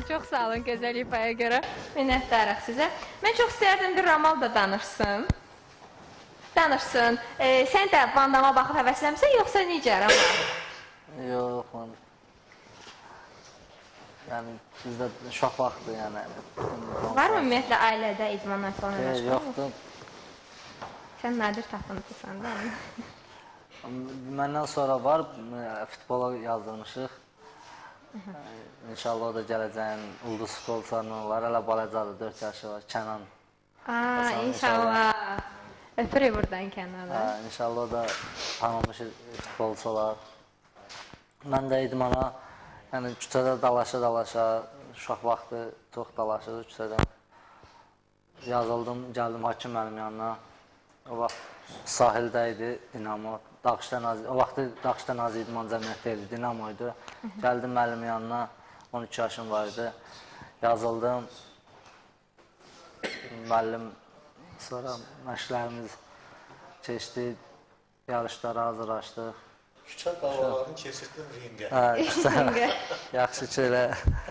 Çox sağ olun gözəl ifaya görə. Minnətdarıq sizə. Mən çox istərdim bir Ramal da danışsın. Danışsın. Sən də Van Dama baxıb həvəsləmsən, yoxsa necə Ramal? Yox, mən... Yəni, bizdə uşaq vaxtı, yəni... Var mı ümumiyyətlə ailədə idmanla falan məşğul? Yoxdur. Sən nadir tapıntısan da. Məndən sonra var, futbola yazdırmışıq. İnşallah o da gələcəyin ulduz futbolçularından olar. Hələ balacadır, 4 yaşı var, Kənan. İnşallah. Öpürük buradan Kənana. İnşallah o da tanınmış futbolçu olar. Mən də idmana, yəni küçədə dalaşa-dalaşa, uşaq vaxtı çox dalaşırdı küçədə. Yazıldım, gəldim hakim mənim yanına. O vaxt sahildə idi Dinamo. O vaxtı Dağışda Nazi İdman Cəmiyyəti idi, Dinamo idi. Gəldim müəllimin yanına, 12 yaşım var idi. Yazıldım. Müəllim sonra məşqlərimiz keçdi, yarışlara hazırlaşdıq. Küçə davalarını keçirdin ringə. Küçə, yaxşı ki elə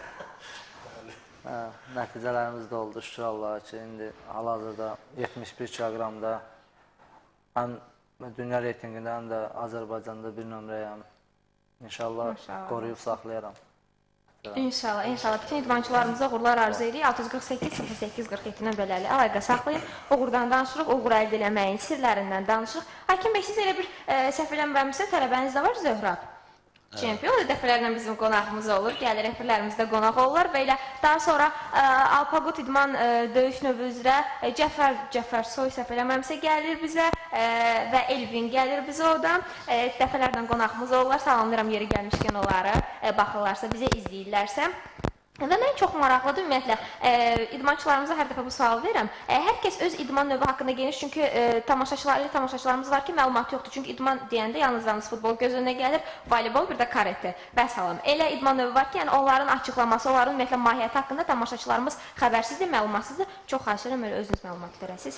nəticələrimiz də oldu, şükür Allaha ki, indi hal-hazırda 71 kiloqramda həm dünya reytingində, həm də Azərbaycanda bir nömrəyəm. İnşallah qoruyub saxlayaram. İnşallah, inşallah. Bütün idmançılarımıza uğurlar arzu edirik. 648-08-47 nömrələri əlaqə saxlayın. Uğurdan danışırıq, uğur əldə eləməyin sirlərindən danışırıq. Hakim bəy, siz elə bir səhv eləmirəmsə, tələbəniz də var, Zöhrab. Çempion da dəfələrlə bizim qonağımız olur, gəlir, rəhbərlərimiz də qonaq olurlar və elə daha sonra Alpaqut idman döyüş növü üzrə Cəfər Soy səhv eləmirəmsə gəlir bizə və Elvin gəlir bizə oradan. Dəfələrdən qonağımız olurlar, salamlayıram yeri gəlmişkən onları, baxırlarsa, bizə izləyirlərsə. Və mən çox maraqlıdır ümumiyyətlə, idmançılarımıza hər dəfə bu sual verirəm. Hər kəs öz idman növü haqqında geniş, çünki tamaşaçılarımız var ki, məlumat yoxdur. Çünki idman deyəndə yalnız futbol göz önünə gəlir, voleybol, bir də karate və salam. Elə idman növü var ki, yəni onların açıqlaması, onların ümumiyyətlə mahiyyəti haqqında tamaşaçılarımız xəbərsizdir, məlumatsızdır. Çox xahiş edirəm, özünüz məlumat verəsiniz.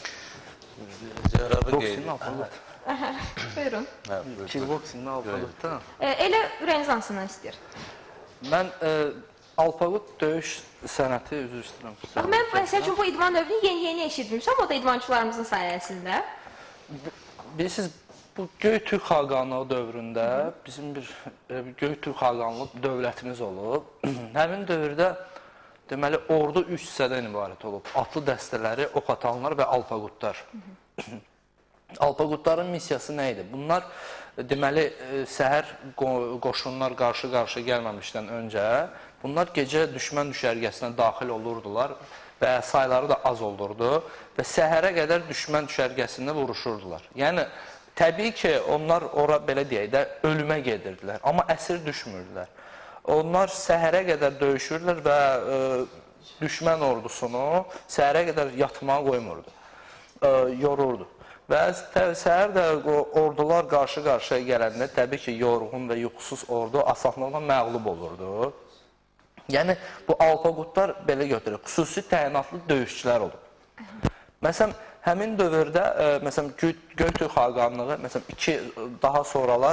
Cərabı qeyd. Buyurun. Kickboxing Alpaqutda. Elə ürəyiniz hansından istəyir? Mən Alpaqut döyüş sənəti üzr istəyirəm. Mən məsəl üçün bu idman növünü yeni eşitmişəm, o da idmançılarımızın sayəsində. Bilirsiniz, bu Göytürk xaqanlığı dövründə bizim bir Göytürk xaqanlıq dövlətimiz olub. Həmin dövrdə deməli ordu 3 hissədən ibarət olub. Atlı dəstələri, ox atanlar və Alpaqutlar. Alpaqutların missiyası nə idi? Bunlar deməli səhər qoşunlar qarşı-qarşı gəlməmişdən öncə bunlar gecə düşmən düşərgəsinə daxil olurdular və sayları da az olurdu və səhərə qədər düşmən düşərgəsində vuruşurdular. Yəni, təbii ki, onlar ora belə deyək də ölümə gedirdilər, amma əsir düşmürdülər. Onlar səhərə qədər döyüşürdülər və düşmən ordusunu səhərə qədər yatmağa qoymurdu, yorurdu. Və səhər də ordular qarşı-qarşıya gələndə təbii ki, yorğun və yuxusuz ordu asanlıqla məğlub olurdu. Yəni, bu Alpaqutlar belə götürür, xüsusi təyinatlı döyüşçülər olub. Məsələn, həmin dövrdə, məsələn, Göytürk xaqanlığı, məsələn, daha sonralar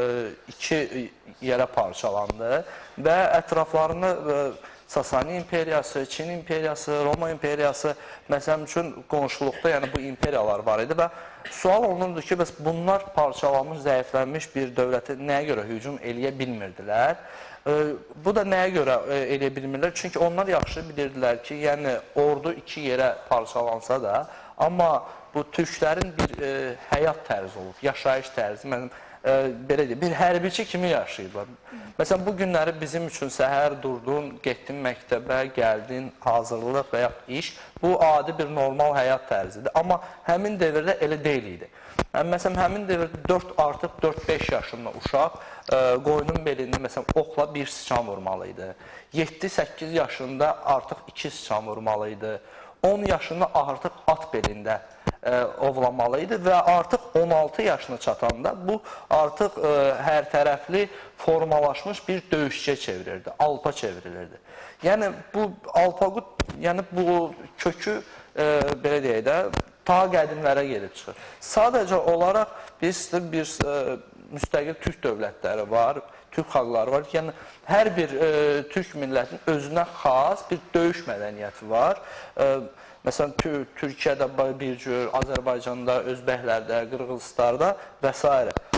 2 yerə parçalandı və ətraflarında Sasani imperiyası, Çin imperiyası, Roma imperiyası, məsələn üçün qonşuluqda yəni bu imperiyalar var idi və sual olunurdu ki, bəs bunlar parçalanmış, zəiflənmiş bir dövləti nəyə görə hücum eləyə bilmirdilər? Bu da nəyə görə eləyə bilmirlər? Çünki onlar yaxşı bilirdilər ki, yəni ordu 2 yerə parçalansa da, amma bu türklərin bir həyat tərzi olub, yaşayış tərzi, belə deyil, bir hərbiçi kimi yaşayırlar. Məsələn, bu günləri bizim üçün səhər durdun, getdin məktəbə, gəldin, hazırlıq və ya iş, bu adi bir normal həyat tərzidir. Amma həmin dövrdə elə deyil idi. Məsələn, həmin dövrdə artıq 4-5 yaşında uşaq qoyunun belində məsələn, oxla 1 sıçan vurmalı idi. 7-8 yaşında artıq 2 sıçan vurmalı idi. 10 yaşında artıq at belində ovlamalı idi və artıq 16 yaşına çatanda bu artıq hər tərəfli formalaşmış bir döyüşçüyə çevirirdi, alpa çevirilirdi. Yəni bu Alpaqut, yəni bu kökü belə deyək də, ta qədimlərə gedib çıxır. Sadəcə olaraq bir müstəqil türk dövlətləri var, türk xalqları var. Yəni, hər bir türk millətinin özünə xas bir döyüş mədəniyyəti var. Məsələn, Türkiyədə bir cür, Azərbaycanda, Özbəklərdə, Qırğızistarda və s.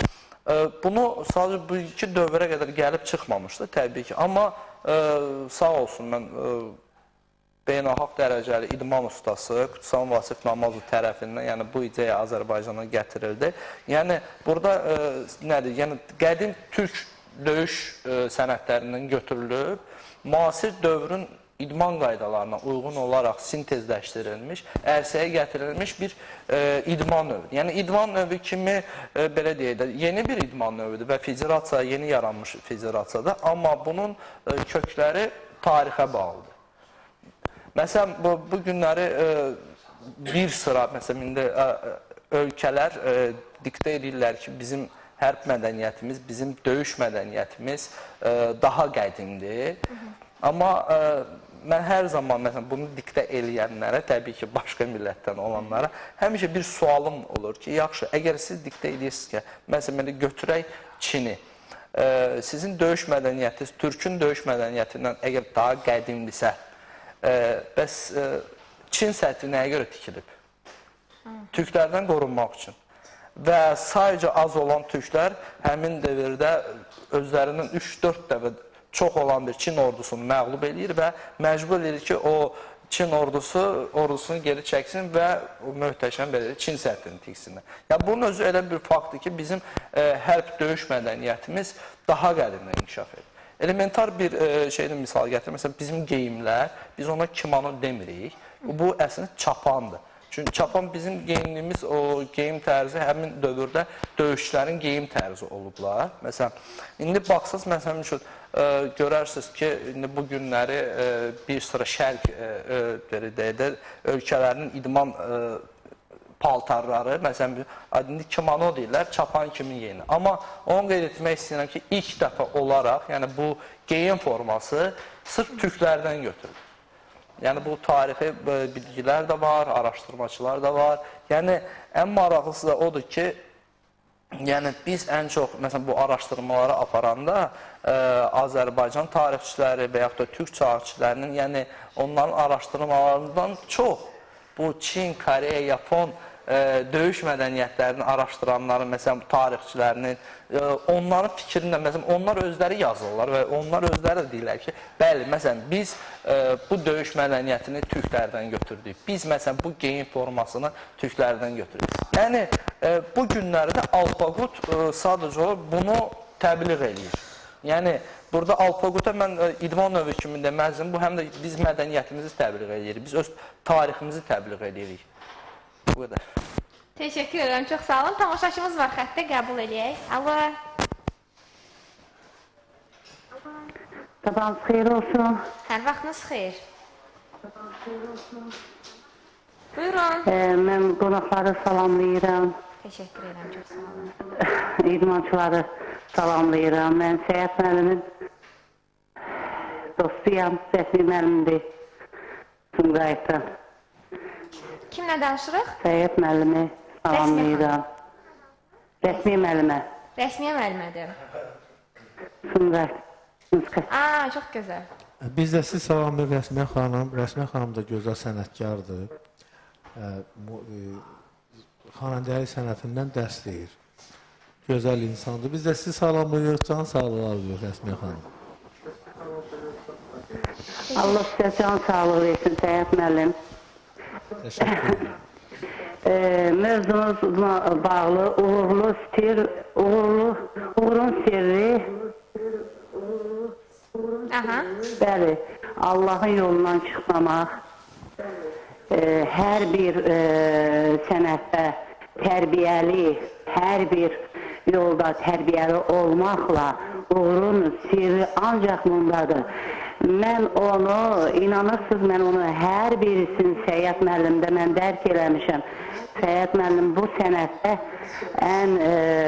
Bunu sadəcə bu iki dövrə qədər gəlib çıxmamışdı, təbii ki. Amma sağ olsun, mən beynəlxalq dərəcəli idman ustası Qudsan Vasif Namazov tərəfindən, yəni bu ideya Azərbaycana gətirildi. Yəni, burada nədir? Yəni, qədim türk döyüş sənətlərindən götürülüb, müasir dövrün idman qaydalarına uyğun olaraq sintezləşdirilmiş, ərsəyə gətirilmiş bir idman növüdür. Yəni, idman növü kimi, belə deyək də, yeni bir idman növüdür və federasiya yeni yaranmış federasiyadır, amma bunun kökləri tarixə bağlıdır. Məsələn, bu günləri bir sıra, məsələn, indi ölkələr diktə edirlər ki, bizim hərb mədəniyyətimiz, bizim döyüş mədəniyyətimiz daha qədimdir. Amma mən hər zaman, məsələn, bunu diktə eləyənlərə, təbii ki, başqa millətdən olanlara, həmişə bir sualım olur ki, yaxşı, əgər siz diktə edirsiniz ki, məsələn, götürək Çini, sizin döyüş mədəniyyətiniz, Türkün döyüş mədəniyyətindən əgər daha qədimdirsə, bəs Çin sədri nəyə görə tikilib? Türklərdən qorunmaq üçün. Və sayca az olan türklər həmin dövrdə özlərindən 3-4 dəfə çox olan bir Çin ordusunu məğlub edir və məcbur edir ki, o Çin ordusunu geri çəksin və o möhtəşəm Çin sədrini tiksinlər. Yəni, bunun özü elə bir faktdır ki, bizim hərb döyüş mədəniyyətimiz daha qədimdən inkişaf edir. Elementar bir şeydən misal gətirir. Məsələn, bizim geyimlər, biz ona kimono demirik. Bu əslində çapandır. Çünki çapan bizim geyimliyimiz, o geyim tərzi həmin dövrdə döyüşlərin geyim tərzi olublar. Məsələn, indi baxsaq, məsələn, görərsiniz ki, indi bu günləri bir sıra şərq ölkələrinin idman paltarları, məsələn, indi kimono deyirlər, çapan kimi yeni. Amma onu qeyd etmək istəyirəm ki, ilk dəfə olaraq, yəni bu geyim forması sırf türklərdən götürülür. Yəni, bu tarixi bilgilər də var, araşdırmacılar da var. Yəni, ən maraqlısı da odur ki, yəni, biz ən çox, məsələn, bu araşdırmaları aparanda Azərbaycan tarixçiləri və yaxud da türk tarixçilərinin, yəni, onların araşdırmalarından çox bu Çin, Koreya, Yapon döyüş mədəniyyətlərini araşdıranların, məsələn, tarixçilərinin, onların fikrində, məsələn, onlar özləri yazırlar və onlar özləri də deyirlər ki, bəli, məsələn, biz bu döyüş mədəniyyətini türklərdən götürdük. Biz, məsələn, bu geyim formasını türklərdən götürdük. Yəni, bu günlərdə Alpaqut sadəcə bunu təbliğ edir. Yəni, burada Alpaqut'a mən idman növü kimi deməzdim, bu həm də biz mədəniyyətimizi təbliğ edirik, biz öz tariximizi təbliğ edirik. Bu qədər. Teşekkür ederim, çox sağ olun. Tamaşaçımız var xəttə, qəbul edək. Alo. Sabahınız xeyir olsun. Hər vaxtınız xeyir. Buyurun. Mən qonaqları salamlayıram. Teşekkür ederim, çox sağ olun. İdmançıları salamlayıram. Mən Səyət müəllimin dostuyam, rəsmi müəllimdir Sumqayıtdan. Kimlə danışırıq? Səyət müəllimi salamlayıram. Rəsmi müəllimə. Rəsmiyə müəllimədir. Sumqayıt. Aa, çox gözəl. Biz də siz salamlayıq Rəsmiyə xanım. Rəsmiyə xanım da gözəl sənətkardır. Xanəndəlik sənətindən dərs deyir. Gözəl insandır. Biz də sizi salamlayıq. Can sağlığı alıyoruz Rəsmiyə xanım. Allah sizə can sağlığı versin Səyət müəllim. Təşəkkür ederim. Mövzunuzla bağlı uğurun sirri. Aha. Bəli, Allahın yolundan çıxmamaq, hər bir sənətdə tərbiyəli, hər bir yolda tərbiyəli olmaqla uğurun sirri ancaq bundadır. Mən onu, inanırsınız, mən onu hər birisini Səyət müəllimdə mən dərk eləmişəm. Səyət müəllim bu sənətdə ən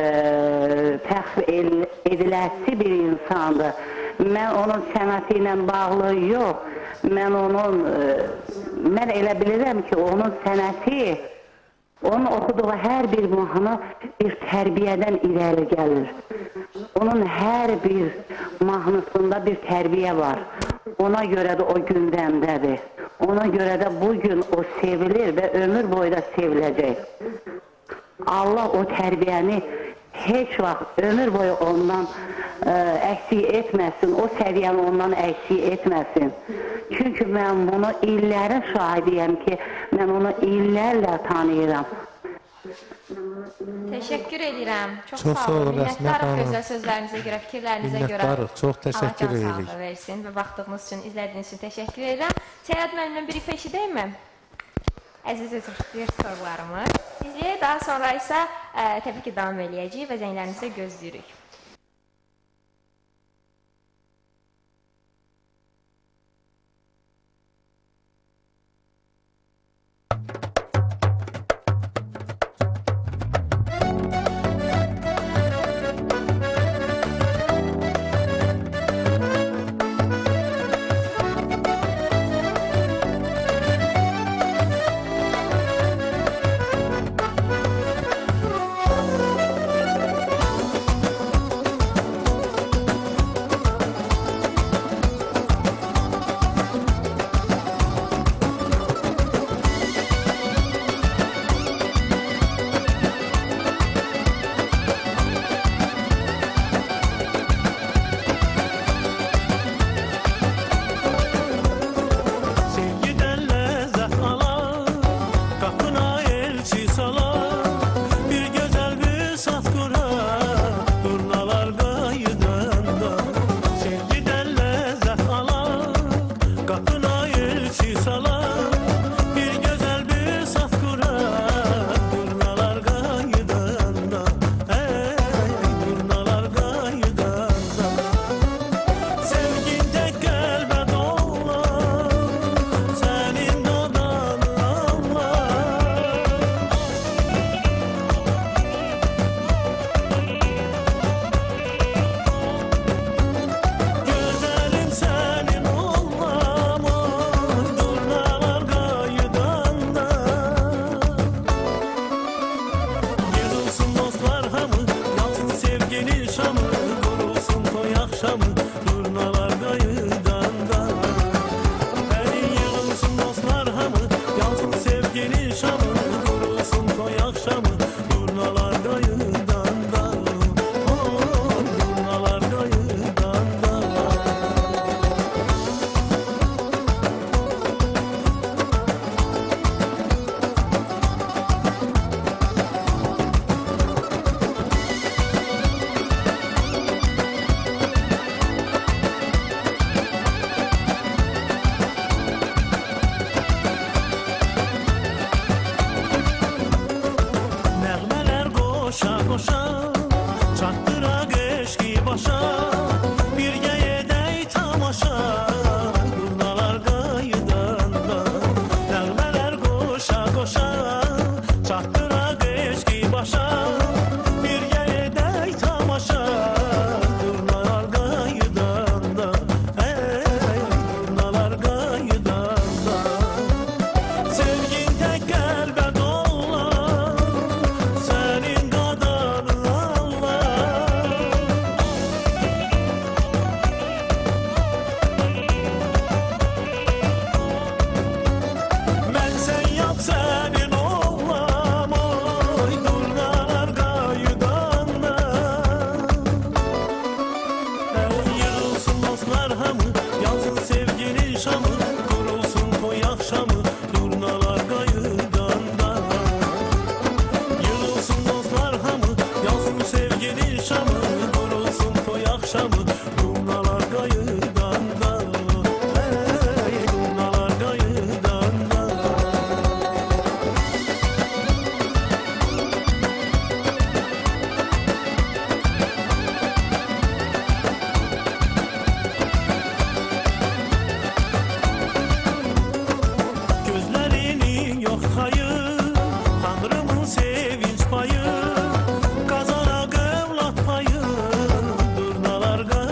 təxir ediləsi bir insandır. Mən onun sənəti ilə bağlı yox, mən elə bilirəm ki, onun sənəti Onun oxuduğu hər bir mahnı bir tərbiyədən irəli gəlir. Onun hər bir mahnısında bir tərbiyə var. Ona görə də o gündəmdədir. Ona görə də bugün o sevilir və ömür boyu da seviləcək. Allah o tərbiyəni heç vaxt ömür boyu ondan əksik etməsin, o səviyyəni ondan əksik etməsin. Çünki mən bunu illərin şahidiyəm ki, mən onu illərlə tanıyıram. Təşəkkür edirəm. Çox Çox sağ olun. Rəsmiyyət Minnətdarıq xanım. gözəl sözlərinizə görə, fikirlərinizə görə. Minnətdarıq, çox təşəkkür Allah can edirik. sağlığı versin və vaxtınız üçün, izlədiyiniz üçün təşəkkür edirəm. Səyahət müəllimlə bir ifa eşidəyim mi? Əziz özür sorularımı. İzləyək, daha sonra isə təbii ki, davam eləyəcəyik və zənglərinizi gözləyirik. Sevinç payı, kazana evlat payı, durnalar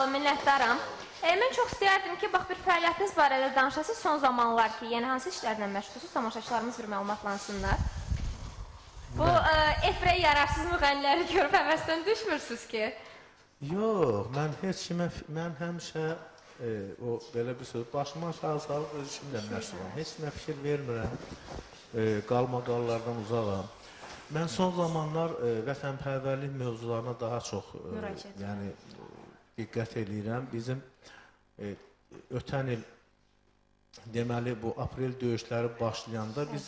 olun, minnətdaram. Mən çox istəyərdim ki, bax, bir fəaliyyətiniz barədə danışasınız. Son zamanlar ki, yəni hansı işlərlə məşğulsuz, tamaşaçılarımız bir məlumatlansınlar. Bu, efirə yararsız müğənniləri görüb həvəsdən düşmürsünüz ki? Yox, mən heç kimə, mən həmişə o, belə bir söz, başıma aşağı salıb öz işimlə məşğulam. Heç kimə fikir vermirəm, qalmaqallardan uzaqam. Mən son zamanlar vətənpərvərlik mövzularına daha çox diqqət edirəm. Bizim ötən il, deməli, bu aprel döyüşləri başlayanda biz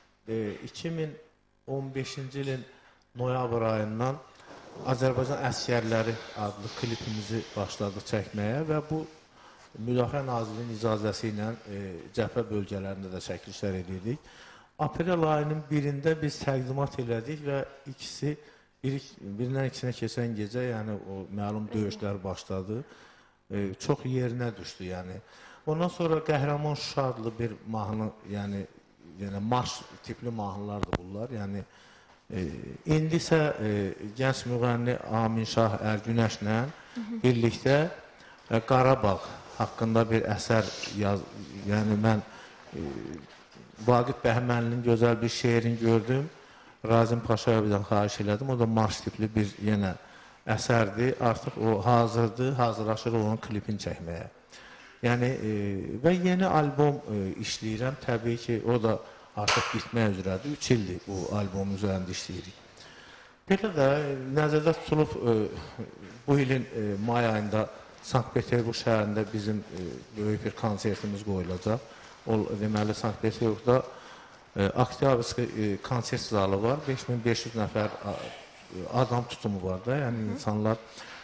2015-ci ilin noyabr ayından Azərbaycan Əsgərləri adlı klipimizi başladıq çəkməyə və bu Müdafiə Nazirliyinin icazəsi ilə cəbhə bölgələrində də çəkilişlər edirdik. Aprel ayının birində biz təqdimat elədik və birindən ikisinə keçən gecə, yəni o məlum döyüşlər başladı. Çox yerinə düşdü, yəni. Ondan sonra Qəhrəman Şuşa adlı bir mahnı, yəni marş tipli mahnılardır bunlar, yəni. İndi isə gənc müğənni Amin Şah Ərgünəşlə birlikdə Qarabağ haqqında bir əsər yəni mən Vaqif Bəhmənlinin gözəl bir şeirini gördüm. Razim Paşayevdən xahiş elədim. O da marş tipli bir yenə əsərdir. Artıq o hazırdır, hazırlaşır onun klipini çəkməyə. Yəni, və yeni albom işləyirəm. Təbii ki, o da artıq bitmək üzrədir. 3 ildir bu albomun üzərində işləyirik. Belə də nəzərdə tutulub bu ilin may ayında Sankt-Peterburq şəhərində bizim böyük bir konsertimiz qoyulacaq. O, deməli, Sankt-Peterburqda Oktyabrsky konsert zalı var. 5500 nəfər adam tutumu var da, yəni insanlar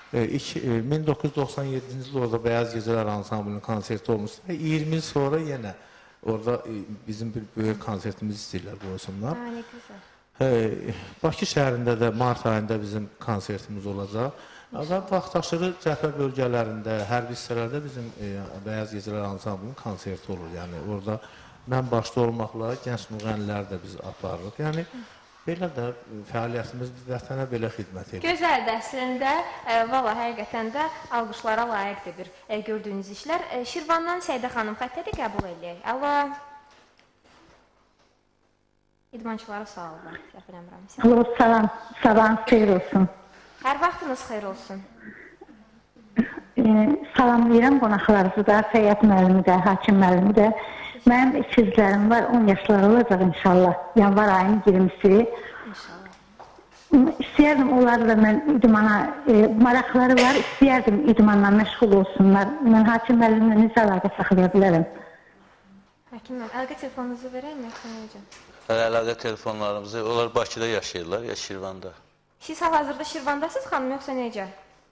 1997-ci il orada Bəyaz Gecələr Ansamblının konserti olmuşdur və 20 il sonra yenə orada bizim bir böyük konsertimiz istəyirlər qoysunlar. Bakı şəhərində də mart ayında bizim konsertimiz olacaq. Və vaxtaşırı cəbhə bölgələrində, hərbi hissələrdə bizim Bəyaz Gecələr Ansamblının konserti olur. Yəni orada mən başda olmaqla gənc müğənnilər də biz aparırıq. Yəni belə də fəaliyyətimiz vətənə belə xidmət edir. Gözəldir əslində, valla həqiqətən də alqışlara layiqdir bir gördüyünüz işlər. Şirvandan Səidə xanım xəttədir, qəbul edək. Alo. İdmançılara sağ olun. Alo, salam. Sabahınız xeyir olsun. Hər vaxtınız xeyir olsun. Salamlayıram qonaqlarınızı da, Səyyad müəllimi də, hakim müəllimi də. Mənim ikizlərim var, 10 yaşları olacaq inşallah. Yanvar ayının 20-si. İstəyərdim onları da mən idmana, maraqları var, istəyərdim idmanla məşğul olsunlar. Mən hakim müəllimlə necə əlaqə saxlaya bilərəm? Hakim müəllim, əlaqə telefonunuzu verəyim, yoxsa necə? Əlaqə telefonlarımızı, onlar Bakıda yaşayırlar, ya Şirvanda. Siz hal-hazırda Şirvandasınız xanım, yoxsa necə?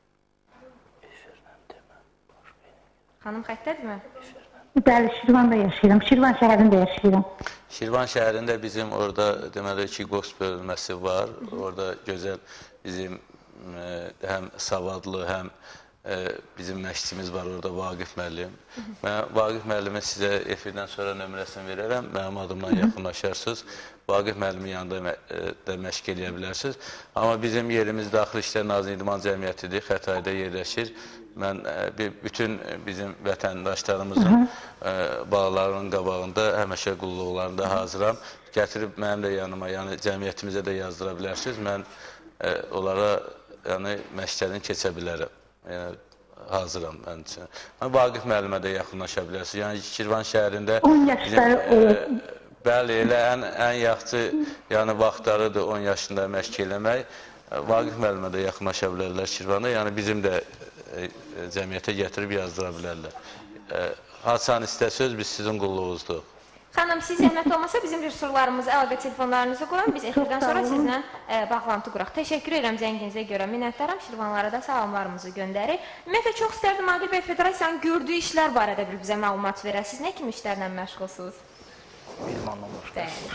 Xanım xəttədirmi? Bəli, Şirvanda yaşayıram. Şirvan şəhərində yaşayıram. Şirvan şəhərində bizim orada deməli ki, qost bölməsi var. Orada gözəl bizim həm savadlı, həm bizim məşqçimiz var orada, Vaqif müəllim. Mən Vaqif müəllimin sizə efirdən sonra nömrəsini verərəm. Mənim adımdan yaxınlaşarsınız. Vaqif müəllimin yanında da məşq eləyə bilərsiniz. Amma bizim yerimiz Daxili İşlər Nazirliyi İdman Cəmiyyətidir, Xətayda yerləşir. Mən bütün bizim vətəndaşlarımızın bağlarının qabağında, həmişə qulluqlarında hazıram. Gətirib mənim də yanıma, yəni cəmiyyətimizə də yazdıra bilərsiniz. Mən onlara məşqlərini keçə bilərəm. Hazıram mən üçün. Vaqif müəllimə də yaxınlaşa bilərsiniz. Yəni Şirvan şəhərində 10 yaşları olur. Bəli, elə ən yaxşı vaxtlarıdır 10 yaşında məşq eləmək. Vaqif müəllimə də yaxınlaşa bilərlər Şirvanda. Yəni bizim də cəmiyyətə gətirib yazdıra bilərlər. Haçan istəsəz, biz sizin qulluğunuzdur. Xanım, siz zəhmət olmasa bizim resurlarımızı, əlaqə telefonlarınızı qoyun, biz efirdən sonra sizlə bağlantı quraq. Təşəkkür edirəm zənginizə görə, minnətdaram, Şirvanlara da salamlarımızı göndərik. Ümumiyyətlə, çox istərdim Adil bəy Federasiyanın gördüyü işlər barədə bir bizə məlumat verəsiniz. Nə kimi işlərlə məşğulsunuz? İdmanla məşğulsunuz.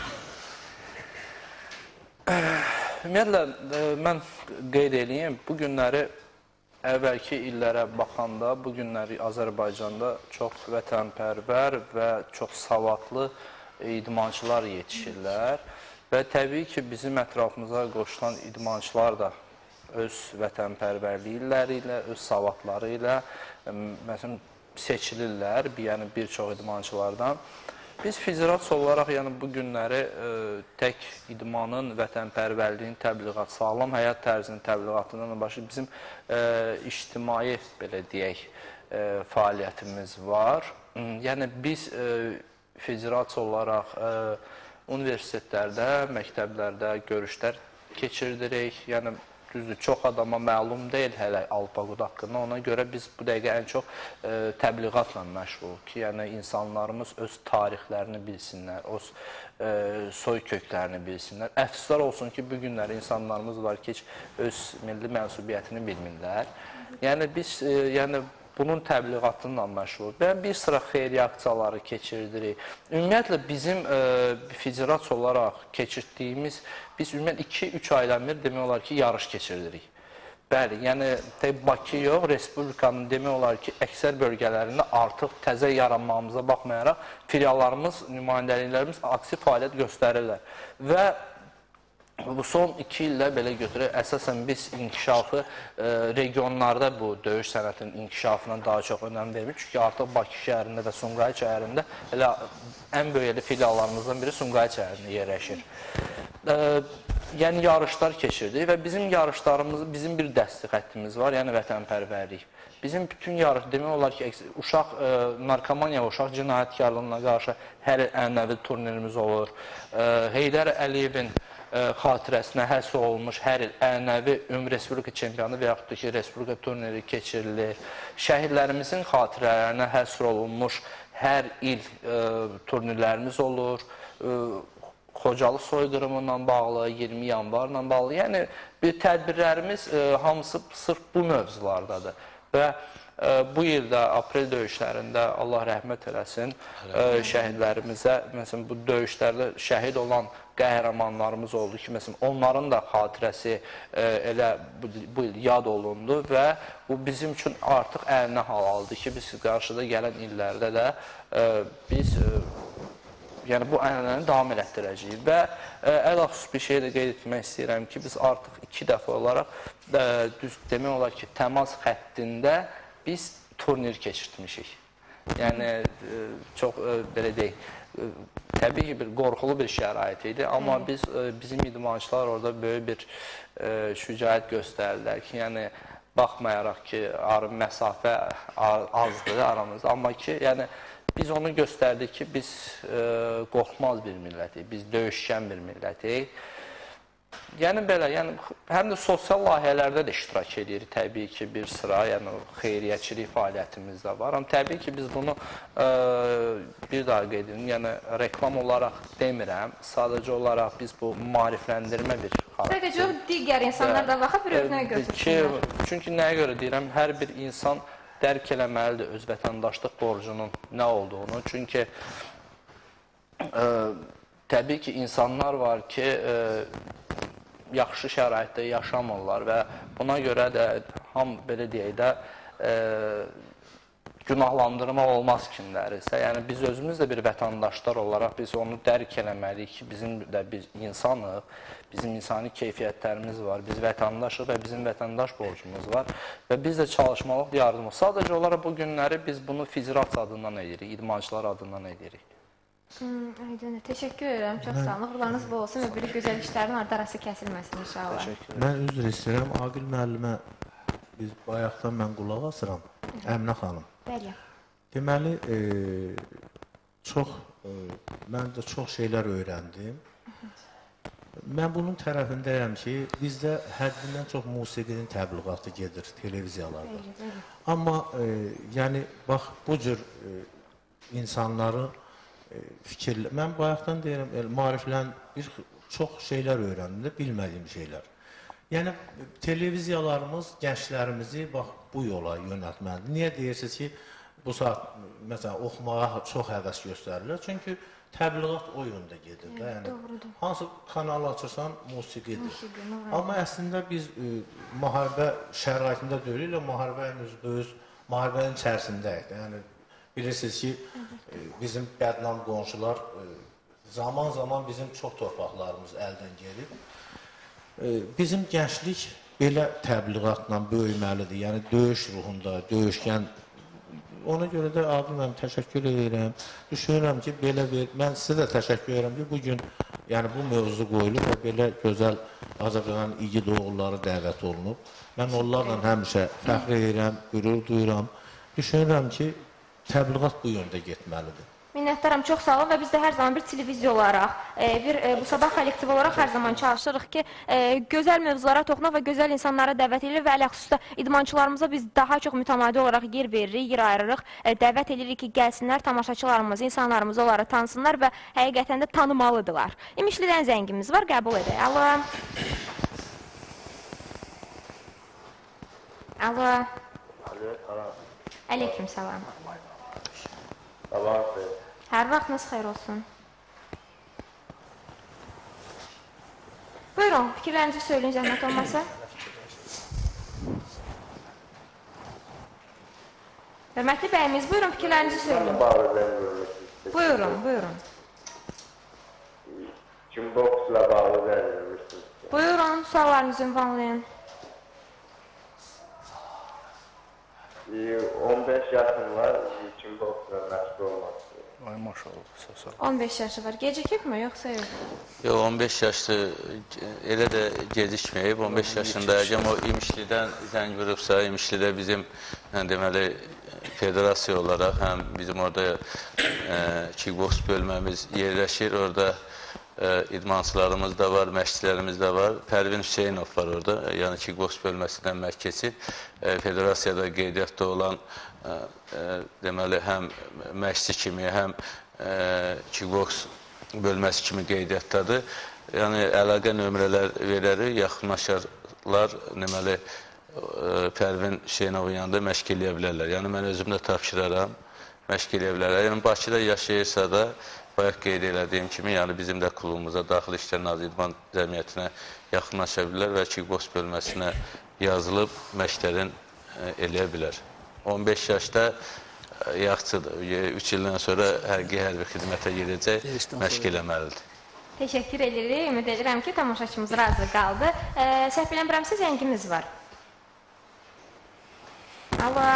Ümumiyyətlə, mən qeyd edeyim, bu günləri əvvəlki illərə baxanda, bu günləri Azərbaycanda çox vətənpərvər və çox savadlı idmançılar yetişirlər və təbii ki, bizim ətrafımıza qoşulan idmançılar da öz vətənpərvərlikləri ilə, öz savadları ilə məsələn seçilirlər, yəni bir çox idmançılardan. Biz federasiya olaraq yəni bu günləri tək idmanın, vətənpərvərliyin təbliğatı, sağlam həyat tərzinin təbliğatından başqa bizim ictimai, belə deyək, fəaliyyətimiz var. Yəni biz federasiya olaraq universitetlərdə, məktəblərdə görüşlər keçirdirik. Yəni düzdür, çox adama məlum deyil hələ Alpaqut haqqında. Ona görə biz bu dəqiqə ən çox təbliğatla məşğuluq ki, yəni insanlarımız öz tarixlərini bilsinlər, öz soy köklərini bilsinlər. Əfsuslar olsun ki, bu günləri insanlarımız var ki, heç öz milli mənsubiyyətini bilmirlər. Yəni biz bunun təbliğatıyla məşğuluq. Və bir sıra xeyriyə aksiyaları keçirdirik. Ümumiyyətlə bizim federasiya olaraq keçirdiyimiz, biz ümumiyyətlə 2-3 aydan bir demək olar ki, yarış keçirdirik. Bəli, yəni Bakı yox, Respublikanın demək olar ki, əksər bölgələrində artıq təzə yaranmamıza baxmayaraq filiallarımız, nümayəndəliklərimiz aktiv fəaliyyət göstərirlər. Və bu son 2 ildə belə götürək, əsasən biz inkişafı regionlarda bu döyüş sənətinin inkişafına daha çox önəm vermirik. Çünki artıq Bakı şəhərində və Sumqayıt şəhərində elə ən böyük filiallarımızdan biri Sumqayıt şəhərində yerləşir. Yəni yarışlar keçirdik və bizim yarışlarımız, bizim bir dəstək xəttimiz var, yəni vətənpərvərlik. Bizim bütün yarış, demək olar ki, uşaq narkomaniya və uşaq cinayətkarlığına qarşı hər ənəvi turnirimiz olur. Heydər Əliyevin xatirəsinə həsr olunmuş hər il ənəvi Respublika çempionu və yaxud da ki, Respublika turniri keçirilir. Şəhidlərimizin xatirələrinə həsr olunmuş hər il turnirlərimiz olur. Xocalı soyqırımı bağlı, 20 yanvarla bağlı. Yəni, tədbirlərimiz hamısı sırf bu mövzulardadır. Və bu ildə aprel döyüşlərində Allah rəhmət eləsin şəhidlərimizə, məsələn, bu döyüşlərdə şəhid olan qəhrəmanlarımız oldu ki, məsələn, onların da xatirəsi elə bu il yad olundu və bu bizim üçün artıq əlinə hal aldı ki, biz qarşıda gələn illərdə də biz yəni bu ənənəni davam elətdirəcəyik və ələlxüsus bir şey də qeyd etmək istəyirəm ki, biz artıq 2 dəfə olaraq demək olar ki, təmas xəttində biz turnir keçirtmişik. Yəni, çox belə deyək, təbii ki, bir qorxulu bir şərait idi, amma bizim idmançılar orada böyük bir şücaət göstərdilər ki, yəni, baxmayaraq ki, məsafə azdır aramızda, amma ki, yəni, biz onu göstərdik ki, biz qorxmaz bir millətik, biz döyüşkən bir millətik. Yəni belə, həm də sosial layihələrdə də iştirak edirik, təbii ki, bir sıra, yəni xeyriyyəçilik fəaliyyətimiz də var. Amma təbii ki, biz bunu bir daha qeyd edim, yəni reklam olaraq demirəm, sadəcə olaraq biz bu maarifləndirmə bir xarakter. Sadəcə digər insanlar da baxıb bir örnək götürsünlər. Çünki nəyə görə deyirəm, hər bir insan dərk eləməlidir öz vətəndaşlıq borcunun nə olduğunu. Çünki təbii ki, insanlar var ki, yaxşı şəraitdə yaşamırlar və buna görə də belə deyək də günahlandırmaq olmaz kimlərisə. Yəni, biz özümüz də bir vətəndaşlar olaraq biz onu dərk eləməliyik ki, bizim də biz insanıq, bizim insani keyfiyyətlərimiz var, biz vətəndaşıq və bizim vətəndaş borcumuz var və biz də çalışmalıq, yardımıq. Sadəcə olaraq bu günləri biz bunu federasiya adından edirik, idmançılar adından edirik. Teşekkür edirəm, çox sağ olun. Uğurlarınız bol olsun və bir gözəl işlərin arası kəsilməsin inşallah. Mən üzr istəyirəm, Aqil müəllimə biz bayaqdan mən qulaq asıram, Əminə xanım. Bəli. Deməli, mən də çox şeylər öyrəndim. Mən bunun tərəfindəyəm ki, bizdə həddindən çox musiqinin təbliğatı gedir televiziyalarda. Amma, yəni, bax, bu cür insanları fikirlə, mən bayaqdan deyirəm, maariflən çox şeylər öyrəndim də, bilmədiyim şeylər. Yəni, televiziyalarımız gənclərimizi bax, bu yola yönəltməlidir. Niyə deyirsiniz ki, bu saat, məsələn, oxumağa çox həvəs göstərirlər? Çünki təbliğat o yöndə gedir də, yəni, hansı kanal açırsan, musiqidir. Amma əslində biz müharibə şəraitində deyirik, müharibənin içərisindəyik. Yəni, bilirsiniz ki, bizim bədnam qonşular zaman-zaman bizim çox torpaqlarımız əldən gedib. Bizim gənclik belə təbliğatla böyüməlidir. Yəni döyüş ruhunda, döyüşkən. Ona görə də Adil müəllim təşəkkür edirəm. Düşünürəm ki, belə mən sizə də təşəkkür edirəm ki, bugün yəni bu mövzu qoyulub və belə gözəl Azərbaycan igid oğulları dəvət olunub. Mən onlarla həmişə fəxr edirəm, qürur duyuram. Düşünürəm ki, təbliğat bu yöndə getməlidir. Minnətdaram, çox sağ olun və biz də hər zaman bir televiziya olaraq, bu sabah kollektiv olaraq hər zaman çalışırıq ki, gözəl mövzulara toxunaq və gözəl insanlara dəvət edirik və ələxüsusda idmançılarımıza biz daha çox mütəmadi olaraq yer veririk, yer ayırırıq, dəvət edirik ki, gəlsinlər, tamaşaçılarımız, insanlarımız onları tanısınlar və həqiqətən də tanımalıdırlar. İmişlidən zəngimiz var, qəbul edək. Alo. Alo. Aleyküm salam. Hər vaxtınız xeyir olsun. Buyurun, fikirlərinizi söyləyin, zəhmət olmasa. Hörmətli bəyimiz, buyurun, fikirlərinizi söyləyin. Buyurun, buyurun. Kim boksla bağlı verilmişsiniz? Buyurun, suallarınızı ünvanlayın. 15 yaşım var, kim boksla məşğul olmaq istiyor. Ay maşallah, sağ ol. 15 yaşı var. Gecikib mi, yoxsa yox? Yox, 15 yaşlı elə də gecikməyib. 15 yaşındayacam. O İmişlidən zəng vurubsa, İmişlidə bizim deməli federasiya olaraq həm bizim orada kickboks bölməmiz yerləşir. Orada idmançılarımız da var, məşqçilərimiz də var. Pərvin Hüseynov var orada. Yəni kickboks bölməsindən məşq keçir. Federasiyada qeydiyyatda olan deməli həm məşqçi kimi, həm kickboks bölməsi kimi qeydiyyatdadır. Yəni əlaqə nömrələr verərik, yaxınlaşarlar, deməli Pərvin Hüseynovun yanında məşq eləyə bilərlər. Yəni mən özüm də tapşıraram, məşq eləyə bilərlər. Yəni Bakıda yaşayırsa da bayaq qeyd elədiyim kimi, yəni bizim də klubumuza, Daxili İşlər Nazirliyi İdman Cəmiyyətinə yaxınlaşa bilər və kickboks bölməsinə yazılıb məşqlərin eləyə bilər. 15 yaşda yaxçıdır, 3 ildən sonra hərbi xidmətə gedəcək, məşq eləməlidir. Təşəkkür edirik, ümid edirəm ki, tamaşaçımız razı qaldı. Səhv eləmirəmsə zəngimiz var. Alo.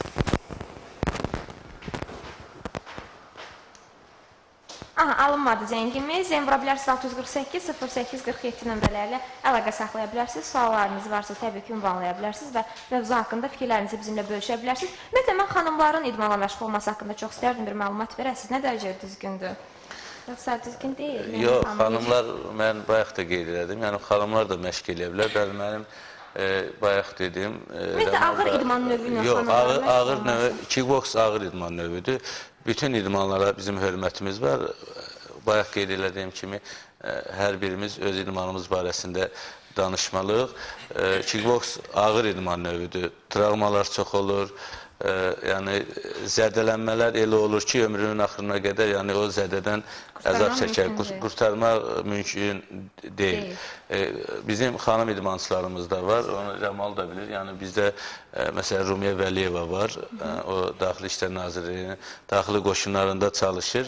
Alınmadı zəngimiz. Zəng vura bilərsiniz 648-08-47 nömrələrlə əlaqə saxlaya bilərsiniz. Suallarınız varsa təbii ki, ünvanlaya bilərsiniz və mövzu haqqında fikirlərinizi bizimlə bölüşə bilərsiniz. Ümumiyyətlə, mən xanımların idmanla məşğul olması haqqında çox istərdim bir məlumat verəsiniz. Nə dərəcə düzgündür? Yoxsa düzgün deyil? Yox, xanımlar, mən bayaq da qeyd elədim. Yəni, xanımlar da məşq eləyə bilər. Bəli, mənim bayaq dedim. Ümumiyyətlə, ağır idman növü ilə xanımlar məşğul olması? Yox, ağır növü, kickboks ağır idman növüdür. Bütün idmanlara bizim hörmətimiz var. Bayaq qeyd elədiyim kimi, hər birimiz öz idmanımız barəsində danışmalıyıq. Kickboks ağır idman növüdür. Travmalar çox olur. Yəni, zədələnmələr elə olur ki, ömrünün axırına qədər, yəni o zədədən əzab çəkər, qurtarmaq mümkün deyil. Bizim xanım idmançılarımız da var, onu Rəmal da bilir. Yəni, bizdə, məsələn, Rumiyə Vəliyeva var, o Daxili İşlər Nazirliyinin daxili qoşunlarında çalışır.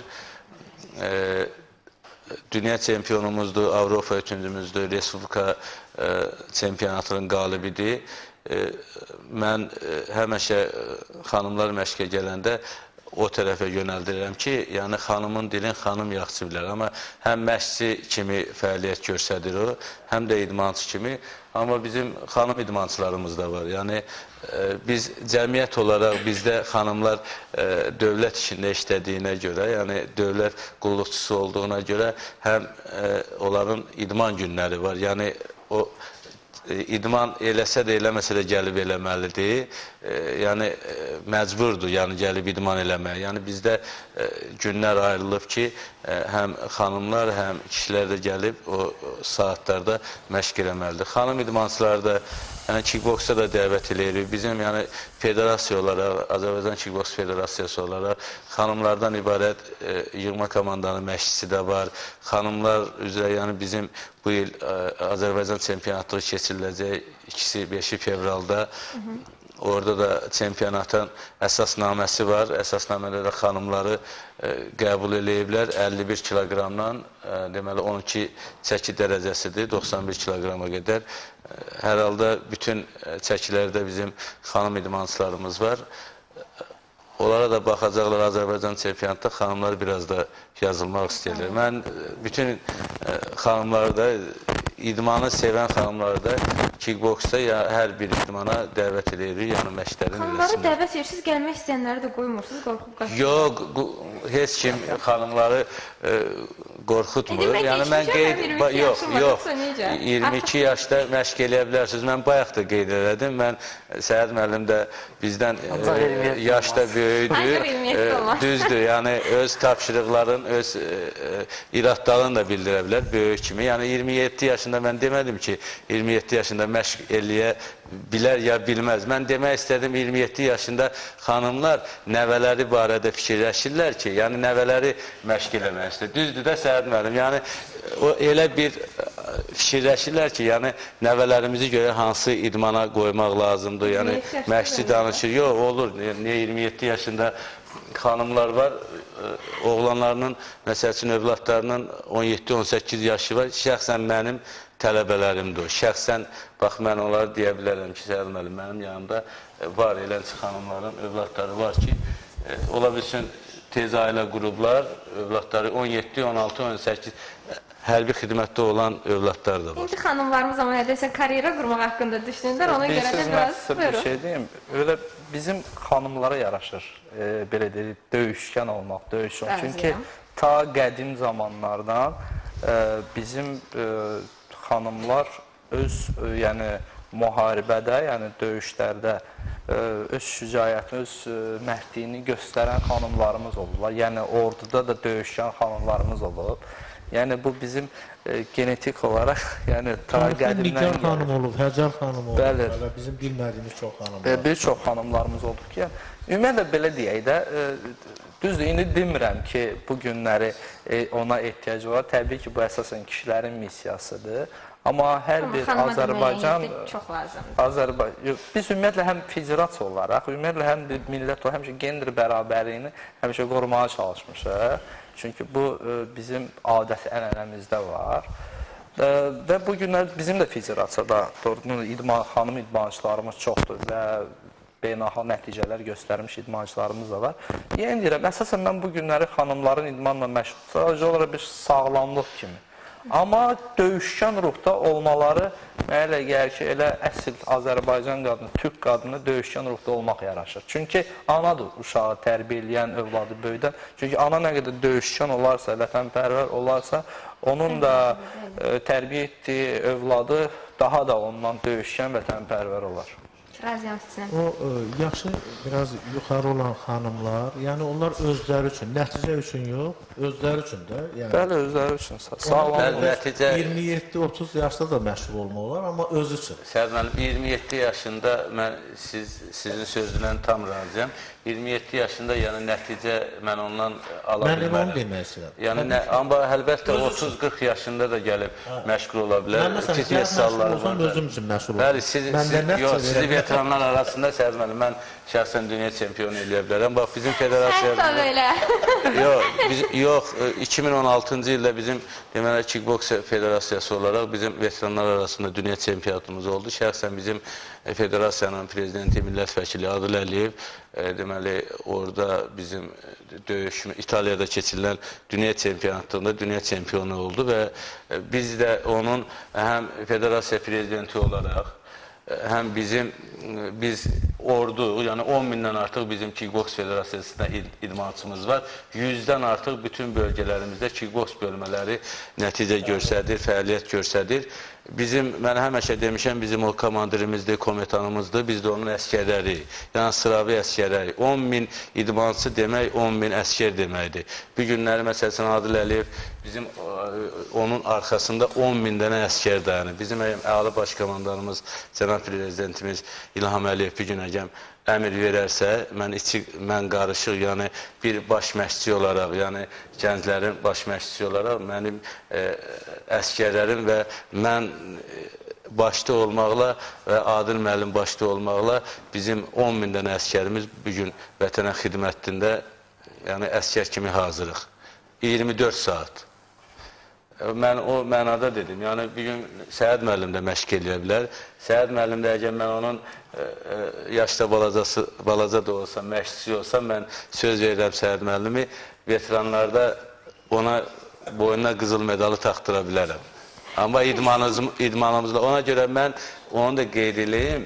Dünya çempionumuzdur, Avropa üçüncümüzdür, Respublika çempionatının qalibidir. Mən həmişə xanımlar məşqə gələndə o tərəfə yönəldirəm ki, yəni xanımın dilin xanım yaxşı bilər. Amma həm məşqçi kimi fəaliyyət göstərir o, həm də idmançı kimi. Amma bizim xanım idmançılarımız da var. Yəni, biz cəmiyyət olaraq bizdə xanımlar dövlət işində işlədiyinə görə, yəni dövlət qulluqçusu olduğuna görə həm onların idman günləri var. Yəni, o idman eləsə də eləməsə də gəlib eləməlidir. Yəni, məcburdur, yəni gəlib idman eləməyə. Yəni, bizdə günlər ayrılıb ki, həm xanımlar, həm kişilər də gəlib o saatlarda məşq eləməlidir. Xanım idmançıları da, yəni kickboksa da dəvət eləyirik. Bizim, yəni, federasiya olaraq, Azərbaycan Kickboks Federasiyası olaraq xanımlardan ibarət yığma komandanın məşqçisi də var. Xanımlar üzrə, yəni bizim bu il Azərbaycan çempionatlığı keçiriləcək 2-5 fevralda. orada da çempionatın əsasnaməsi var. Əsasnamədə də xanımları qəbul eləyiblər 51 kiloqramdan, deməli 12 çəki dərəcəsidir, 91 kiloqrama qədər. Hər halda bütün çəkilərdə bizim xanım idmançılarımız var. Onlara da baxacaqlar Azərbaycan çempionatda, xanımlar biraz da yazılmaq istəyirlər. Mən bütün xanımları da, idmanı sevən xanımları da kickboksda ya hər bir idmana dəvət edirik, yəni məşqlərin Xanımları dəvət edirsiniz, gəlmək istəyənləri də qoymursunuz, qorxub qaçırır. Yox, heç kim xanımları qorxutmur. Yəni mən yox, 22 yaşda məşq eləyə bilərsiniz. Mən bayaq da qeyd elədim. Mən Səhət müəllim də bizdən yaşda böyüdür. Düzdür, yəni öz tapşırıqların, öz iradlarını da bildirə bilər böyük kimi. Yəni 27 yaşında mən demədim ki, 27 yaşında məşq eləyə bilər ya bilməz. Mən demək istədim 27 yaşında xanımlar nəvələri barədə fikirləşirlər ki, yəni nəvələri məşq eləmək istəyir. Düzdür də Səhət müəllim, yəni o elə bir fikirləşirlər ki, yəni nəvələrimizi görə hansı idmana qoymaq lazımdır, yəni məşqçi danışır. Yox, olur, niyə 27 yaşında xanımlar var, oğlanlarının, məsəl üçün övladlarının 17-18 yaşı var, şəxsən mənim tələbələrimdir o. Şəxsən, bax, mən onları deyə bilərəm ki, Səhət müəllim, mənim yanımda var, eləncə xanımların övladları var ki, ola bilsin tez ailə qruplar, övladları 17, 16, 18, hərbi xidmətdə olan övladlar da var. İndi xanımlarımız amma nədəsə karyera qurmaq haqqında düşünürlər, ona görə də biraz bir şey deyim, öyle bizim xanımlara yaraşır, belə deyil, döyüşkən olmaq, döyüş olmaq. Çünki ta qədim zamanlardan bizim xanımlar öz, yəni müharibədə, yəni döyüşlərdə öz şücaətini, öz mərdliyini göstərən xanımlarımız olurlar. Yəni orduda da döyüşkən xanımlarımız olub. Yəni bu bizim genetik olaraq, yəni ta qədimdən... Nigar xanım olub, Həcər xanım olub, bəli, bizim bilmədiyimiz çox xanım var. Bir çox xanımlarımız olub ki, ümumiyyətlə belə deyək də, düzdür, indi demirəm ki, bu günləri ona ehtiyac var. Təbii ki, bu əsasən kişilərin missiyasıdır. Amma hər bir Azərbaycan... çox lazımdır. Biz ümumiyyətlə həm federasiya olaraq, ümumiyyətlə həm millət olaraq, həmişə gender bərabərliyini həmişə qorumaya çalışmışıq. Çünki bu bizim adət ənənəmizdə var. Və bu günlər bizim də federasiyada xanım idmançılarımız çoxdur və beynəlxalq nəticələr göstərmiş idmançılarımız da var. Yəni deyirəm, əsasən mən bu günləri xanımların idmanla məşğul, sadəcə olaraq bir sağlamlıq kimi. Amma döyüşkən ruhda olmaları mənə elə gəlir ki, elə əsl Azərbaycan qadını, Türk qadını döyüşkən ruhda olmaq yaraşır. Çünki anadır uşağı tərbiyə eləyən, övladı böyüdən. Çünki ana nə qədər döyüşkən olarsa, vətənpərvər olarsa, onun da tərbiyə etdiyi övladı daha da ondan döyüşkən, vətənpərvər olar. Razıyam sizinlə. O, yaxşı, biraz yuxarı olan xanımlar, yəni onlar özləri üçün, nəticə üçün yox, özləri üçün də. Bəli, özləri üçün. Sağlam. 27-30 yaşda da məşğul olmaq olar, amma öz üçün. Səhət müəllim, 27 yaşında mən sizin sözünlə tam razıyam. 27 yaşında, yəni nəticə mən ondan ala bilmərəm. Mən onu demək istəyirəm. Yəni, amma əlbəttə 30-40 yaşında da gəlib məşğul ola bilər. Mən məsələn, məşğul olsam özüm üçün məşğul olam. Bəli, sizi veteranlar arasında Səhət müəllim, mən şəxsən dünya çempionu eləyə bilərəm. Bax, bizim federasiyamızda... Yox, 2016-cı ildə bizim deməli kickboks federasiyası olaraq bizim veteranlar arasında dünya çempionatımız oldu. Şəxsən bizim federasiyanın prezidenti, millət vəkili Adil Əliyev deməli orada bizim döyüşmə İtaliyada keçirilən dünya çempionatında dünya çempionu oldu və biz də onun həm federasiya prezidenti olaraq həm biz ordu, yəni 10 mindən artıq bizim kickboks federasiyasında idmançımız var. 100-dən artıq bütün bölgələrimizdə kickboks bölmələri nəticə göstərir, fəaliyyət göstərir. Mən həmişə demişəm, bizim o komandirimizdir, komutanımızdır, biz də onun əskərləri, yəni sıravi əskərləri. 10 min idmançı demək, 10 min əskər deməkdir. Bu günləri, məsələn, Adil Əliyev, bizim onun arxasında 10 min dənə əskər dayanır. Bizim əali başkomandanımız, cənab prezidentimiz İlham Əliyev bir gün əgəm əmir verərsə, mən qarışıq, yəni bir baş məşqçi olaraq, yəni gənclərin baş məşqçi olaraq mənim əskərlərim və mən başda olmaqla və Adil müəllim başda olmaqla bizim 10.000 dənə əskərimiz bugün vətənə xidmətində, yəni əskər kimi hazırıq. 24 saat. Mən o mənada dedim, yəni bir gün Səhəd müəllim də məşq eləyə bilər. Səhəd müəllim də əgər mən onun yaşda balaca da olsam, məşqçisi olsam, mən söz verirəm Səhəd müəllimi, veteranlarda ona boynuna qızıl medalı taxtıra bilərəm. Amma idmanımızla, ona görə mən onu da qeyd edeyim,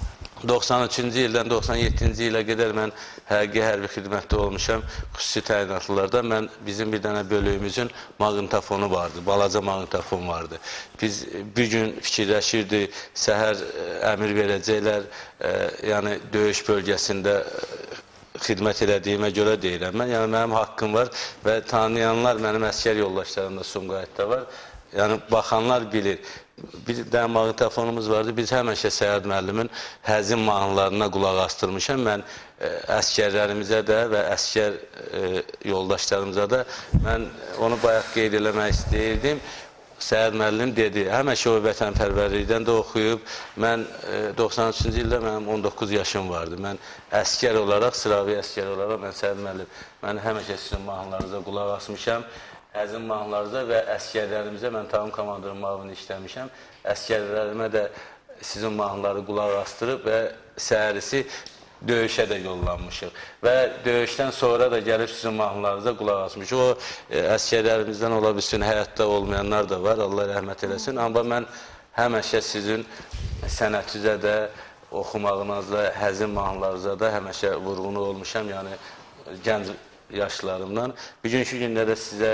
93-cü ildən 97-ci ilə qədər mən həqiqi hərbi xidmətdə olmuşam, xüsusi təyinatlılarda. Bizim bir dənə bölüyümüzün maqnitofonu vardı, balaca maqnitofon vardı. Biz bir gün fikirləşirdik, səhər əmir verəcəklər, yəni döyüş bölgəsində xidmət elədiyimə görə deyirəm mən. Yəni mənim haqqım var və tanıyanlar, mənim əskər yoldaşlarım da Sumqayıtda var. Yəni baxanlar bilir. Bir dənə maqnitofonumuz vardı. Biz həmişə Səhəd müəllimin həzin mahnılarına qulaq astırmışam. Mən əskərlərimizə də və əskər yoldaşlarımıza da mən onu bayaq qeyd eləmək istəyirdim. Səhəd müəllim dedi, həmişə o vətənpərvərlikdən də oxuyub. Mən 93-cü ildə mənim 19 yaşım vardı. Mən əskər olaraq, sıravi əskər olaraq, mən Səhəd müəllim, mən həmişə sizin mahnılarınıza qulaq asmışam. Həzin mahnılarınıza və əskərlərimizə, mən tamam komandanın mavini işləmişəm. Əskərlərimə də sizin mahnıları qulaq astırıb və səhərisi döyüşə də yollanmışıq. Və döyüşdən sonra da gəlib sizin mahnılarınıza qulaq asmışıq. O əskərlərimizdən ola bilsin, həyatda olmayanlar da var, Allah rəhmət eləsin. Amma mən həmişə sizin sənətinizə də, oxumağınızla, həzin mahnılarınıza da həmişə vurğunu olmuşam, yəni gənc yaşlarımdan. Bugünkü gündə də sizə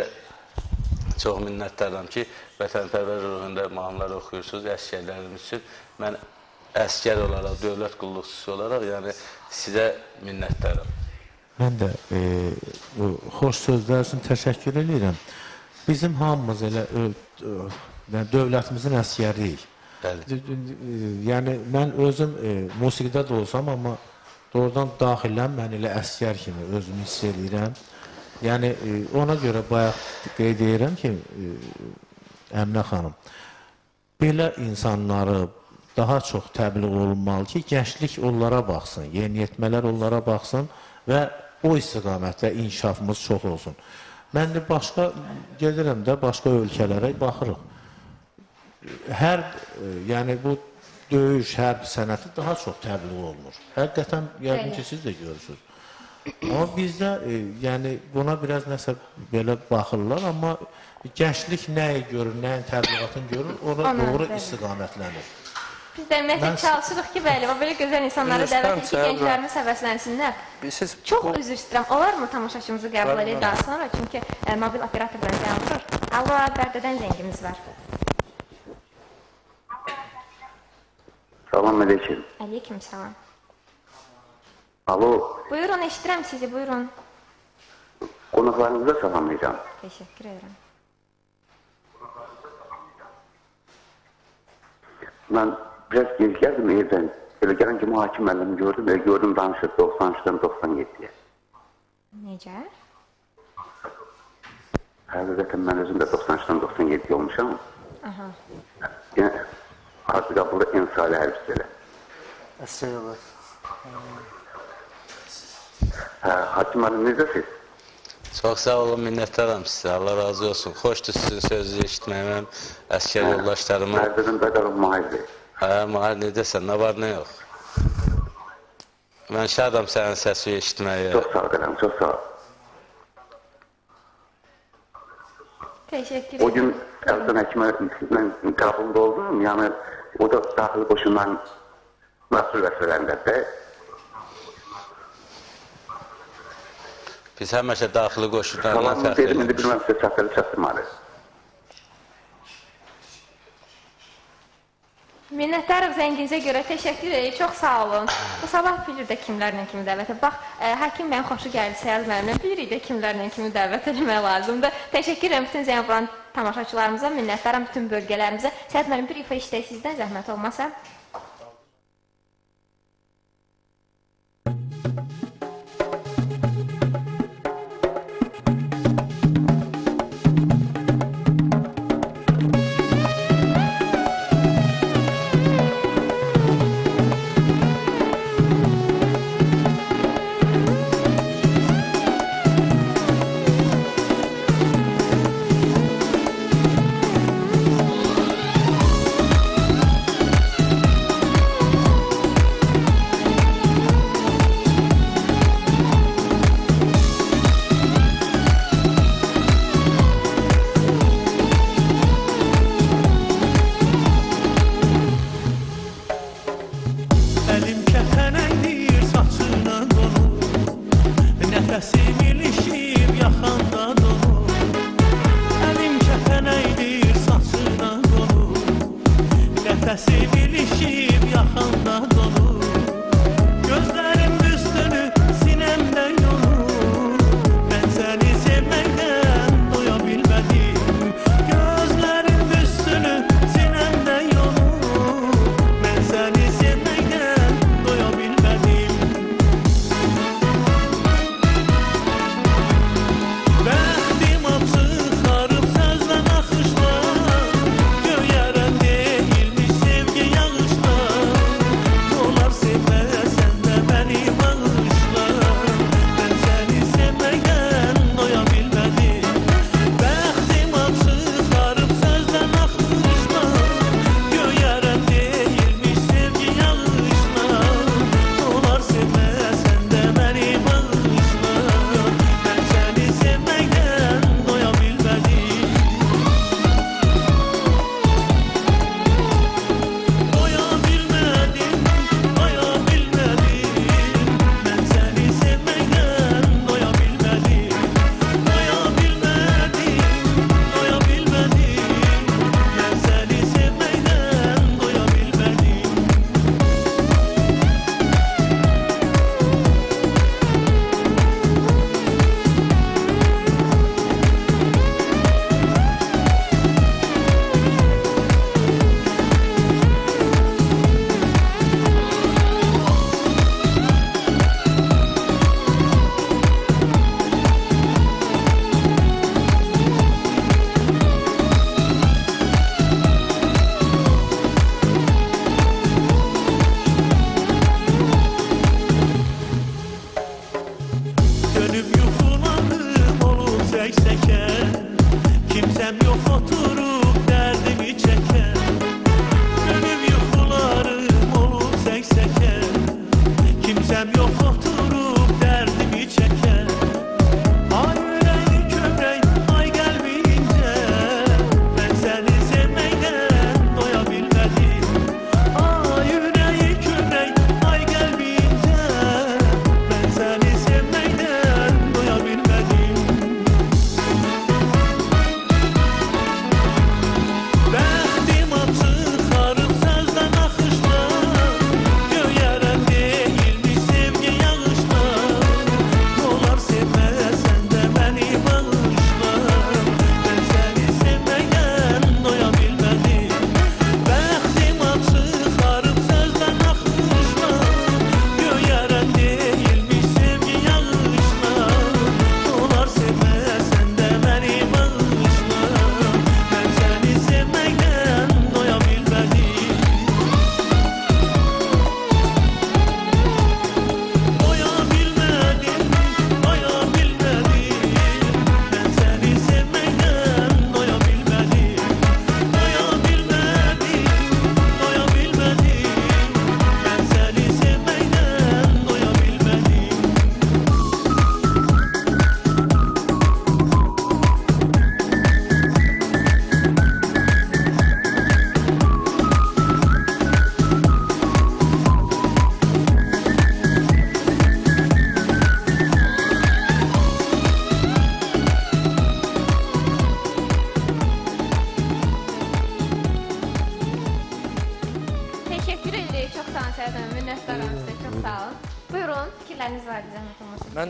çox minnətdaram ki, vətənpərvər ruhunda mahnılar oxuyursunuz, əskərlərimiz üçün. Mən əskər olaraq, dövlət qulluqçusu olaraq, yəni sizə minnətdaram. Mən də xoş sözlər üçün təşəkkür edirəm. Bizim hamımız elə dövlətimizin əskəriyik. Yəni, mən özüm musiqidə də olsam, amma doğrudan daxilən mən elə əskər kimi özümü hiss edirəm. Yəni, ona görə bayaq qeyd edirəm ki, Əminə xanım, belə insanları daha çox təbliğ olunmalı ki, gənclik onlara baxsın, yeniyetmələr onlara baxsın və o istiqamətdə inkişafımız çox olsun. Mən də başqa, gedirəm də başqa ölkələrə baxırıq. Yəni bu döyüş, hərb sənəti daha çox təbliğ olunur. Həqiqətən, yəqin ki, siz də görürsünüz. Amma bizdə, yəni, buna biraz nəsə belə baxırlar, amma gənclik nəyi görür, nəyin təbliğatını görür, ona doğru istiqamətlənir. Biz də ümumiyyətlə çalışırıq ki, bəli, o belə gözəl insanları dəvət edir ki, gənclərimiz həvəslənsinlər. Çox üzr istəyirəm, olar mı tamaşaçımızı qəbul edək daha sonra? Çünki mobil operatordan zəng vurur. Alo, Bərdədən zəngimiz var. Salam aleyküm. Aleyküm salam. Alo. Buyurun, eşidirəm sizi, buyurun. Qonaqlarınızı salamlayacağım. Teşekkür ederim. Ben biraz geri geldim evden. Böyle gelen kimi hakim müəllimi gördüm ve gördüm danışır 93'den 97'ye. Necə? Zaten ben özüm de 93'den 97 olmuşam. Aha. Yani artık burada en salih hərbiçilərə. Əskər olur. Hakim müəllim necəsiz? Çox sağ olun, minnətdaram sizə. Allah razı olsun. Xoşdur sizin sözünüzü eşitməyəm, əskər yoldaşlarıma. Mərdədən Bəqarov Mahirdir. Mahir, necəsən? Nə var, nə yox? Mən şadam sənin səsi eşitməyə. Çox sağ olun, çox sağ olun. Teşekkür ederim. O gün Əlsan həkimə mən qabulda oldum, yəni o da daxili qoşundan məsul vəzifələrindədir. Biz həmişə daxili qoşunlardan Salamını dedim, indi bilməm sizə çatdırmalı. Minnətdarıq zənginizə görə, təşəkkür edirəm, çox sağ olun. Bu sabah bilir də kimlərlə kimi dəvət edir. Bax, həkim mənim xoşu gəlir, Səhəd müəllimə bilirik də kimlərlə kimi dəvət etmək lazımdır. Təşəkkür edirəm bütün zəng vuran tamaşaçılarımıza, minnətdaram bütün bölgələrimizə. Səhəd müəllim, bir ifa işləyək sizdən, zəhmət olmasa. sək-səkər. Kimsəm yox oturub dərdimi çəkər. Gönül yuxularım olub sək-səkər. Kimsəm yox oturub dərdimi çəkər. Ay ürəyi kövrək, ay qəlbi incə. Mən səni sevməkdən doya bilmədim. Ay ürəyi kövrək, ay qəlbi incə. Mən səni sevməkdən doya bilmədim. Bəxtim açıq, xarıb sözdən axışlar. Göyərən deyilmi sevgi yağışlar. Olar sevməsən də məni bağışla. Mən səni sevməkdən doya bilmədim. Bəxtim açıq, xarıb sözdən axışlar. Göyərən deyilmi sevgi yağışlar. Olar sevməsən də məni bağışla. Mən səni sevməkdən doya bilmədim. Doya bilmədim, doya bilmədim. Mən səni sevməkdən doya bilmədim. Doya bilmədim, doya bilmədim. Mən səni sevməkdən doya bilmədim. Təşəkkür edirik. Çox sağ olun Səyid müəllim. Minnətdaram sizə. Çox sağ olun. Buyurun, fikirləriniz var zəhmət olmasın. Mən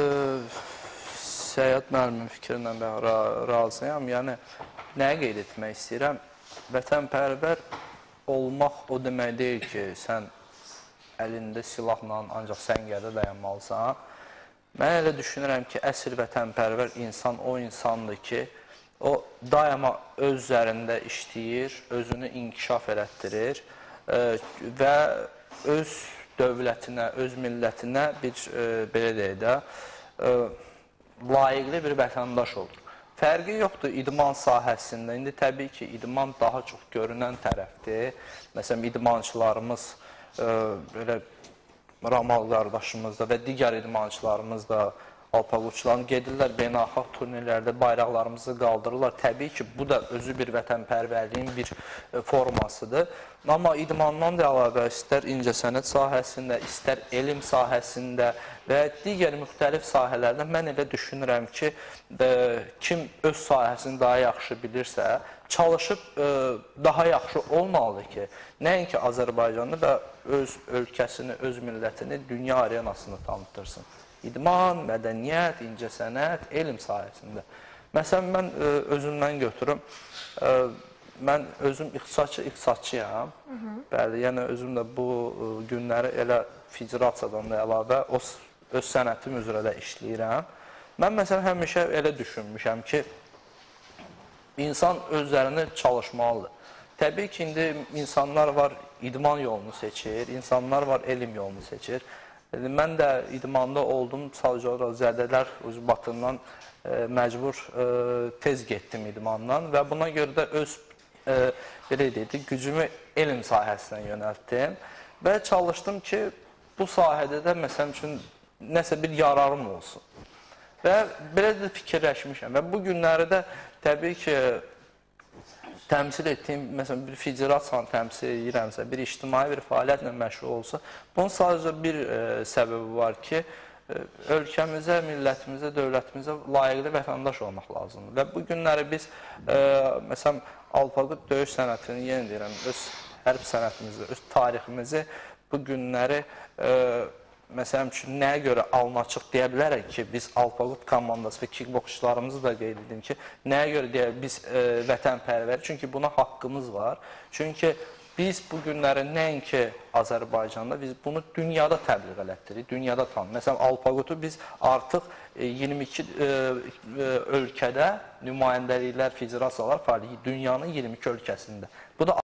Səyid müəllimin fikrindən razıyam. Yəni, nəyə qeyd etmək istəyirəm? Vətənpərvər olmaq o demək deyil ki, sən əlində silahla ancaq səngərdə dayanmalısan. Mən elə düşünürəm ki, əsl vətənpərvər insan o insandır ki, o daima öz üzərində işləyir, özünü inkişaf elətdirir və öz dövlətinə, öz millətinə bir, belə deyək də, layiqli bir vətəndaş olur. Fərqi yoxdur idman sahəsində. İndi təbii ki, idman daha çox görünən tərəfdir. Məsələn, idmançılarımız, belə Ramal qardaşımız da və digər idmançılarımız da, Alpaqoçlarını gedirlər beynəlxalq turnirlərdə bayraqlarımızı qaldırırlar. Təbii ki, bu da özü bir vətənpərvərliyin bir formasıdır. Amma idmandan da əlavə istər incəsənət sahəsində, istər elm sahəsində və digər müxtəlif sahələrdə mən elə düşünürəm ki, kim öz sahəsini daha yaxşı bilirsə, çalışıb daha yaxşı olmalıdır ki, nəinki Azərbaycanı və öz ölkəsini, öz millətini dünya arenasını tanıtırsın. İdman, mədəniyyət, incəsənət, elm sahəsində. Məsələn, mən özümdən götürüm, mən özüm iqtisadçıyam. Bəli, yəni özüm də bu günləri elə federasiyadan da əlavə öz sənətim üzrə də işləyirəm. Mən məsələn, həmişə elə düşünmüşəm ki, insan özlərini çalışmalıdır. Təbii ki, indi insanlar var, idman yolunu seçir, insanlar var, elm yolunu seçir. Mən də idmanda oldum, sadəcə zədələr ucbatından məcbur tez getdim idmandan və buna görə də öz gücümü elm sahəsinə yönəltdim və çalışdım ki, bu sahədə də məsələn üçün nəsə bir yararım olsun. Və belə də fikirləşmişəm və bu günləri də təbii ki, təmsil etdiyim, məsələn, bir federasiyanı təmsil edirəmsə, bir ictimai bir fəaliyyətlə məşğul olsa, bunun sadəcə bir səbəbi var ki, ölkəmizə, millətimizə, dövlətimizə layiqli vətəndaş olmaq lazımdır. Və bu günləri biz, məsələn, Alpaqut döyüş sənətini, yenə deyirəm, öz hərb sənətimizi, öz tariximizi bu günləri məsələn üçün nəyə görə alın açıq deyə bilərək ki, biz Alpaqut komandası və kickboksçularımızı da qeyd edim ki, nəyə görə deyək biz vətənpərvər, çünki buna haqqımız var. Çünki biz bu günləri nəinki Azərbaycanda, biz bunu dünyada təbliğ elətdirik, dünyada tanınır. Məsələn, Alpaqutu biz artıq 22 ölkədə nümayəndəliklər, federasiyalar fəaliyyət, dünyanın 22 ölkəsində. Bu da